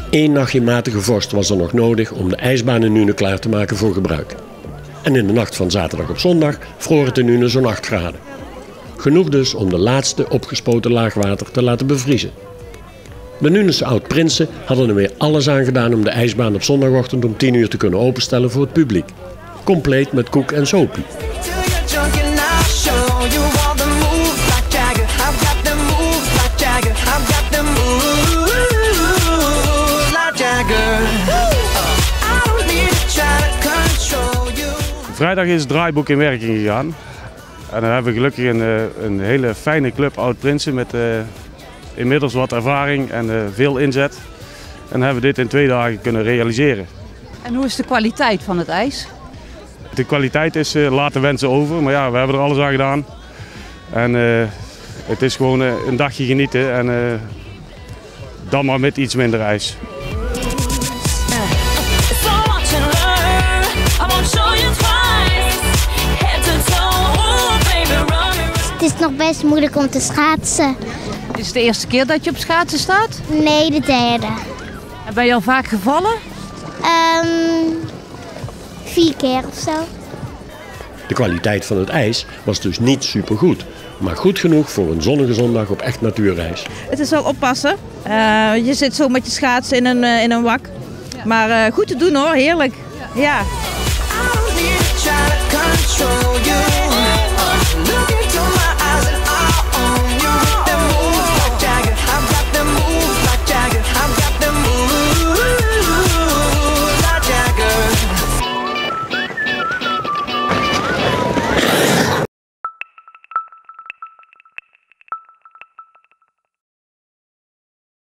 Eén nachtje matige vorst was er nog nodig om de ijsbaan in Nuenen klaar te maken voor gebruik. En in de nacht van zaterdag op zondag vroor het in Nuenen zo'n 8 graden. Genoeg dus om de laatste opgespoten laag water te laten bevriezen. De Nuenense oud-prinsen hadden er weer alles aan gedaan om de ijsbaan op zondagochtend om 10 uur te kunnen openstellen voor het publiek. Compleet met koek en sopie. Vrijdag is het draaiboek in werking gegaan. En dan hebben we gelukkig een hele fijne club oud-prinsen met inmiddels wat ervaring en veel inzet. En dan hebben we dit in 2 dagen kunnen realiseren. En hoe is de kwaliteit van het ijs? De kwaliteit is laten wensen over, maar ja, we hebben er alles aan gedaan. En het is gewoon een dagje genieten en dan maar met iets minder ijs. Het is nog best moeilijk om te schaatsen. Is het de eerste keer dat je op schaatsen staat? Nee, de derde. En ben je al vaak gevallen? 4 keer of zo. De kwaliteit van het ijs was dus niet supergoed, maar goed genoeg voor een zonnige zondag op echt natuurijs. Het is wel oppassen. Je zit zo met je schaatsen in een wak. Maar goed te doen hoor, heerlijk. Ja.